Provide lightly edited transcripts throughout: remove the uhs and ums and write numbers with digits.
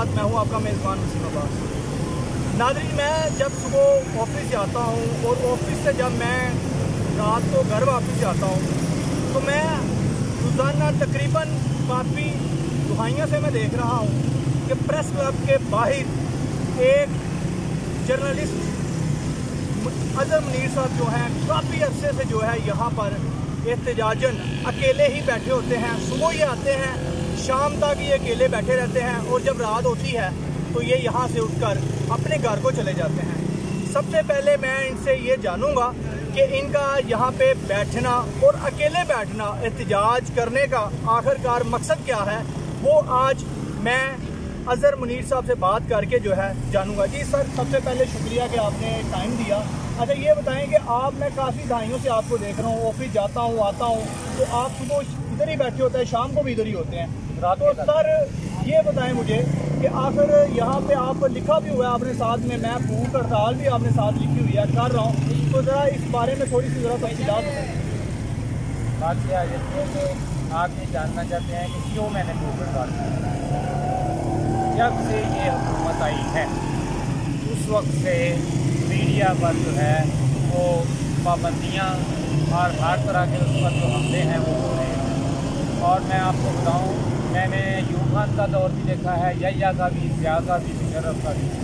साथ मैं हूं आपका मेज़बान वसीम अब्बास। नाज़रीन, मैं जब सुबह ऑफिस जाता हूं और ऑफिस से जब मैं रात को घर वापस जाता हूं तो मैं रोज़ाना तकरीबन काफ़ी दुहाइयों से मैं देख रहा हूं कि प्रेस क्लब के बाहर एक जर्नलिस्ट अज़हर मुनीर साहब जो हैं काफ़ी अरसे से जो है यहाँ पर एहतजाजन अकेले ही बैठे होते हैं। सुबह ये आते हैं, शाम तक ये अकेले बैठे रहते हैं और जब रात होती है तो ये यहाँ से उठकर अपने घर को चले जाते हैं। सबसे पहले मैं इनसे ये जानूँगा कि इनका यहाँ पे बैठना और अकेले बैठना, एहतजाज करने का आखिरकार मकसद क्या है, वो आज मैं अज़हर मुनीर साहब से बात करके जो है जानूँगा। जी सर, सबसे पहले शुक्रिया कि आपने टाइम दिया। अच्छा ये बताएं कि मैं काफ़ी दहाइयों से आपको देख रहा हूँ, ऑफिस जाता हूँ आता हूँ तो आप सुबह इधर ही बैठे होते हैं, शाम को भी इधर ही होते हैं। तो सर ये बताएं मुझे कि आखिर यहाँ पे आप लिखा भी हुआ है आपने साथ में, मैं भूख हड़ताल भी आपने साथ लिखी हुई है, कर रहा हूँ, तो ज़रा इस बारे में थोड़ी सी ज़रा तफसीलात बताएं। बात यह आ जाती है कि आप ये जानना चाहते हैं कि क्यों मैंने भूख हड़ताल की। जब से ये हुकूमत आई है उस वक्त से मीडिया पर जो है वो पाबंदियाँ और हर तरह के उस पर जो हमले हैं वो हो रहे हैं। और मैं आपको बताऊं, मैंने यूं खान का दौर भी देखा है, यहिया का भी, ज़िया का भी, मुशर्रफ का भी।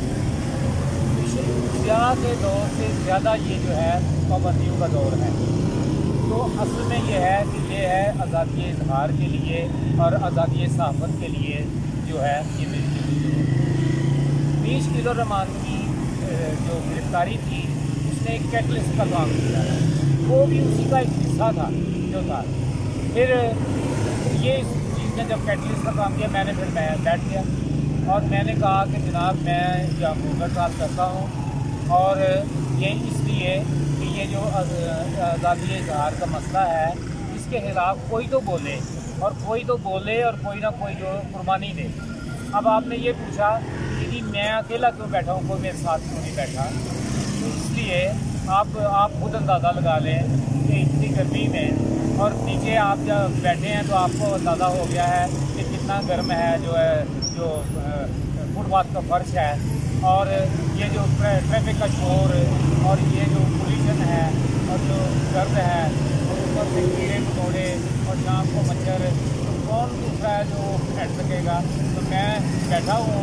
ज़िया के दौर से ज़्यादा ये जो है पाबंदियों का दौर है। तो असल में ये है कि ये है आज़ादी इजहार के लिए और आज़ादी सहाफ़त के लिए जो है ये मेरी 20 किलो रमान की जो गिरफ्तारी थी उसने एक कैटलिस्ट का काम किया, वो भी उसी का एक हिस्सा था जो था। फिर ये इस चीज़ ने जब कैटलिस्ट का काम किया, फिर मैं बैठ गया और मैंने कहा कि जनाब मैं यहाँ भूख हड़ताल करता हूँ और ये इसलिए कि ये जो आज़ादी इजहार का मसला है इसके खिलाफ कोई तो बोले और कोई ना कोई जो कुर्बानी दे। अब आपने ये पूछा कि मैं अकेला क्यों बैठा हूँ, कोई मेरे साथ क्यों नहीं बैठा, तो इसलिए आप खुद अंदाज़ा लगा लें कि इतनी गर्मी में और नीचे आप जब बैठे हैं तो आपको अंदाज़ा हो गया है कि कितना गर्म है जो फुटपाथ का फर्श है, और ये जो ट्रैफिक का शोर और ये जो पोल्यूशन है और जो गर्द है और ऊपर से कीड़े मकोड़े और शाम को मच्छर, तो कौन दूसरा है जो बैठ सकेगा। तो मैं बैठा हूँ।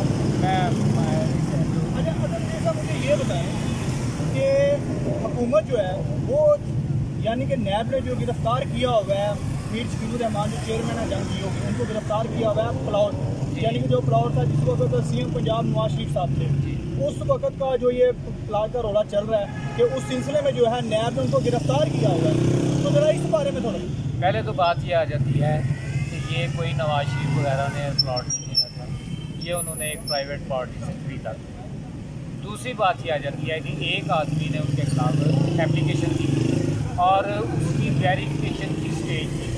अच्छा मुझे ये बताएं कि हुकूमत जो है वो यानी कि नैब ने जो गिरफ्तार किया हुआ है मीर शफीकुर रहमान जो चेयरमैन है जंग जीओ की, उनको गिरफ्तार किया हुआ है प्लाट, यानी कि जो प्लाट था जिस वक्त सीएम पंजाब नवाज शरीफ साहब थे, उस वक्त का जो ये प्लाट का रौला चल रहा है कि उस सिलसिले में जो है नैब ने उनको गिरफ्तार किया हुआ है, तो ज़रा इस बारे में थोड़ा। पहले तो बात ये आ जाती है कि ये कोई नवाज शरीफ वगैरह ने प्लाट नहीं लिया था, ये उन्होंने एक प्राइवेट पार्टी से खरीदा था। दूसरी बात ये आ जाती है कि एक आदमी ने उनके खिलाफ एप्लीकेशन दी और उसकी वेरिफिकेशन की स्टेज थी।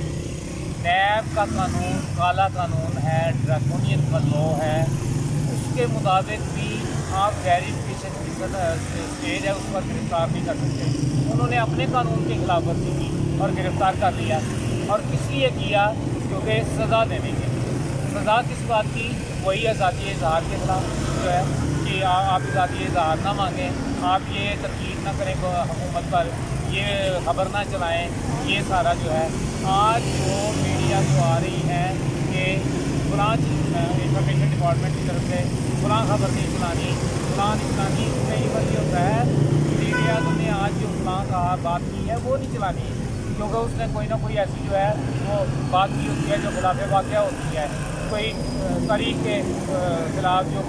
नैब का कानून काला कानून है, ड्रैकोनियन का लॉ है, उसके मुताबिक भी आप वेरिफिकेशन की स्टेज है उस पर गिरफ्तार नहीं कर सकते। उन्होंने अपने कानून की खिलाफ वर्जी की और गिरफ्तार कर लिया, और इसलिए किया क्योंकि सज़ा देने के लिए। सज़ा किस बात की? वही आज़ादी इजहार के खिलाफ जो है कि आप आज़ादी इजहार ना मांगें, आप ये तनकीद ना करें हुकूमत पर, ये खबर ना चलाएं, ये सारा जो है आज जो मीडिया जो आ रही है कि फलां इंफॉर्मेशन डिपार्टमेंट की तरफ से फलां खबर नहीं चलानी, फलां नहीं चलानी, कई बार ये होता है मीडिया ने आज जो फलां कहा बात की है वो नहीं चलानी, क्योंकि उसने कोई ना कोई ऐसी जो है वो बात की होती है जो खिलाफ वाक़या होती है, कोई तारीख के खिलाफ जो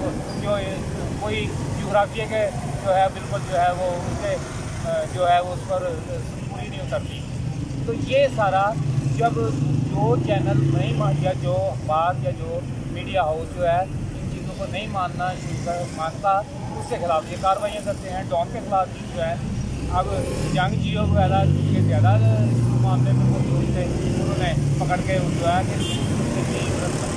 कोई जोग्राफिया के जो है बिल्कुल जो है वो उससे जो है उस पर पूरी नहीं उतरती। तो ये सारा जब जो चैनल नहीं या जो अखबार या जो मीडिया हाउस जो है इन चीज़ों को नहीं मानता, उसके खिलाफ ये कार्रवाइयाँ करते हैं। डॉन के खिलाफ भी जो है अब जंग जियो वगैरह के ज़्यादा मामले में मौजूद थे, उन्होंने पकड़ के जो है कि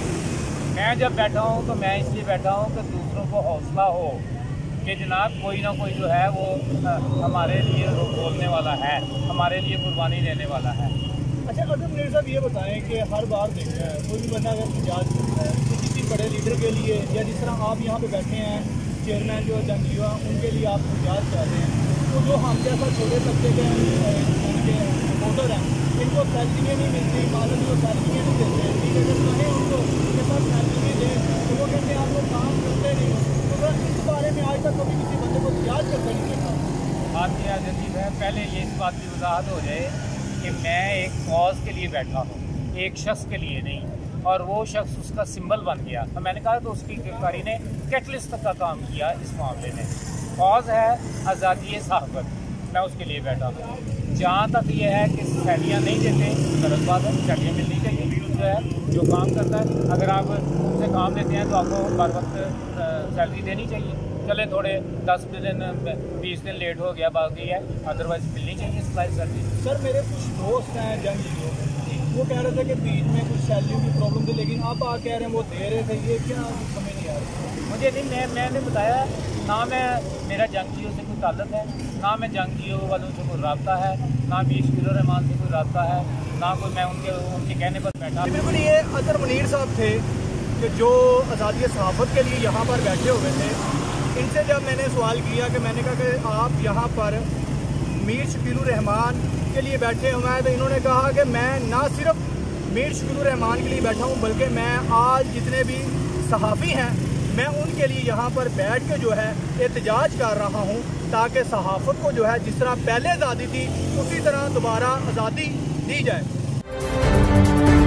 मैं जब बैठा हूँ तो मैं इसलिए बैठा हूँ कि दूसरों को हौसला हो कि जनाब कोई ना कोई जो है वो हमारे लिए बोलने वाला है, हमारे लिए कुर्बानी देने वाला है। अच्छा अदम मीर साहब ये बताएं कि हर बार देखते हैं कोई भी बंदा अगर इजाज़ करता है तो किसी बड़े लीडर के लिए या जिस तरह आप यहाँ पे बैठे हैं चेयरमैन जो जंगली उनके लिए आप इजाज़ कर रहे हैं, तो जो हम जैसा छोटे तबके के उनके वोटर हैं इनको सैलरियाँ नहीं मिलती, मालूम जो सैलरियाँ नहीं देते, लीडर चाहे उनको उनके पास सैलरी दें तो वो कहते हैं आप लोग काम करते नहीं। तो बस इस बारे में आज तक कभी किसी बंदे को इजाज़ करते नहीं देखा। बात यह अजीब है, पहले ये इस बात की वजाहत हो जाए कि मैं एक कॉज के लिए बैठा हूँ, एक शख्स के लिए नहीं, और वो शख्स उसका सिंबल बन गया। तो मैंने कहा तो उसकी गिरफ्तारी ने कैटलिस्ट तक का काम किया इस मामले में। कॉज है आज़ादी सहाफ़त, मैं उसके लिए बैठा हूँ। जहाँ तक ये है कि सैलरियाँ नहीं देते, गलत बात है, सैलरियाँ मिलनी चाहिए। जो है जो काम करता है, अगर आप उसे काम देते हैं तो आपको बर वक्त सैलरी देनी चाहिए। चले थोड़े 10 दिन 20 दिन लेट हो गया, बाकी है, अदरवाइज मिलनी चाहिए सप्लाई सर्विस। सर मेरे कुछ दोस्त हैं जंगली, वो कह रहे थे कि बीच में कुछ सैलरी की प्रॉब्लम थी, लेकिन आप कह रहे हैं वो दे रहे थे, ये क्या समझ नहीं आ रही मुझे। नहीं, मैंने बताया ना, मेरा जंगलियों से कोई ताल्लुक है, ना मैं जंगलियों वालों से कोई रब्ता है, ना मीर शकील रहमान से कोई रब्ता है, ना कोई मैं उनके कहने पर बैठा। बिल्कुल ये अजहर मुनीर साहब थे कि जो आज़ादी सहाफ़त के लिए यहाँ पर बैठे हुए थे। इनसे जब मैंने सवाल किया कि मैंने कहा कि आप यहाँ पर मीर शकील रहमान के लिए बैठे हुए हैं, तो इन्होंने कहा कि मैं ना सिर्फ मीर शकील रहमान के लिए बैठा हूँ, बल्कि मैं आज जितने भी सहाफ़ी हैं मैं उनके लिए यहाँ पर बैठ के जो है एहतजाज कर रहा हूँ, ताकि सहाफ़त को जो है जिस तरह पहले आज़ादी थी उसी तरह दोबारा आज़ादी दी जाए।